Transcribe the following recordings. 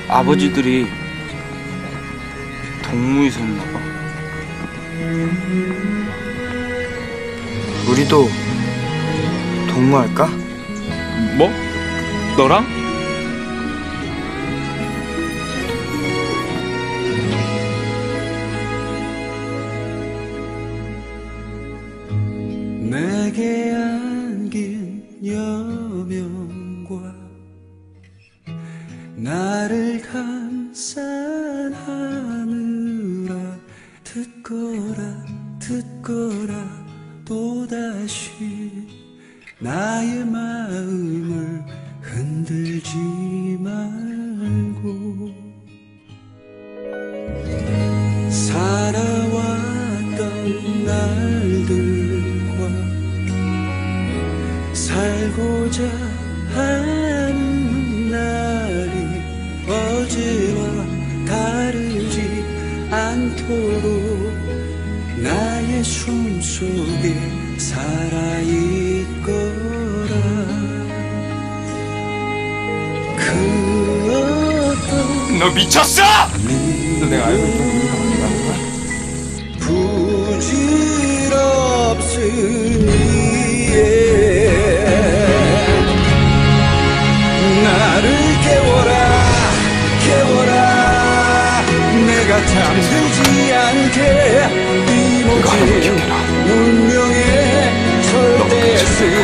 아버지들이 동무이셨나 봐. 우리도 동무할까? 뭐? 너랑? 내게 안긴 여명과 나를 감싼 하늘아, 듣거라 또다시 나의 마음을 흔들지 말고. 살아왔던 날들과 살고자 하는 날이 어제와 다르지 않도록 나의 숨속에 살아있거라. 그 어떤 너 미쳤어! 너 내가 알고 있던 우리가 어디 가는 거야? 부질없으니 나를 깨워라 내가 잠들지 않게 이 모든 운명의 절대에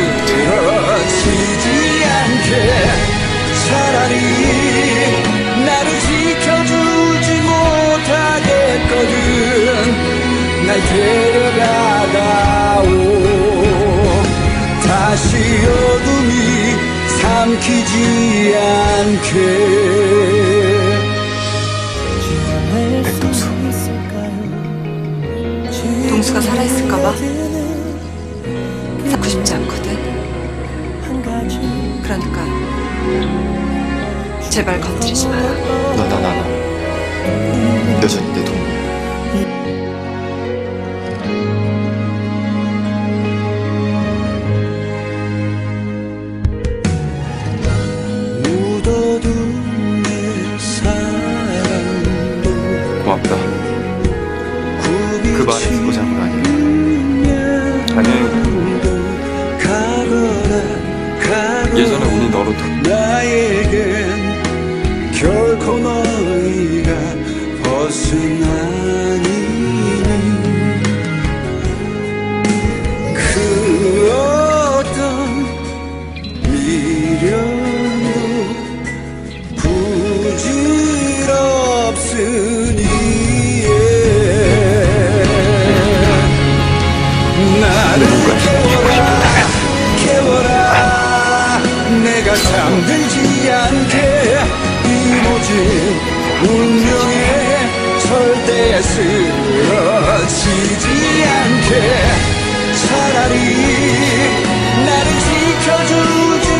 쓰러지지 않게 차라리 나를 지켜주지 못하겠거든. 날 데려가다오. 다시 어둠이 삼키지 않게. 내 동수. 동수가 살아있을까봐 쌓고 싶지 않거든. 그러니까 제발 건드리지 마라. 너 난 알아. 여전히 내 동무야. 묻어둔 내 사랑도 고맙다. 그 말에 듣고자 한 건 아니야. 아니, 예전에 우리 너로 나에겐 결코 너희가 벗은 아니니. 그 어떤 미련도 부질없으니 나를 깨워라 내가 잠들지 않게 이 모든 운명의 절대에 쓰러지지 않게 차라리 나를 지켜주지